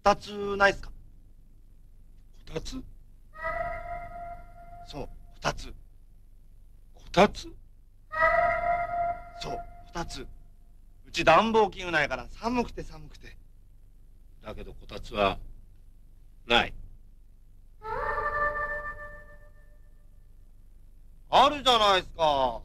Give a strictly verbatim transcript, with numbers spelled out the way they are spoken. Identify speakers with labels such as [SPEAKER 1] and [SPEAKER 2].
[SPEAKER 1] たつないっすか？
[SPEAKER 2] こたつ？
[SPEAKER 1] そう、こたつ。
[SPEAKER 2] こたつ？
[SPEAKER 1] そう、こたつ。うち暖房器具ないから寒くて寒くて。
[SPEAKER 2] だけどこたつはない。
[SPEAKER 1] あるじゃないっすか。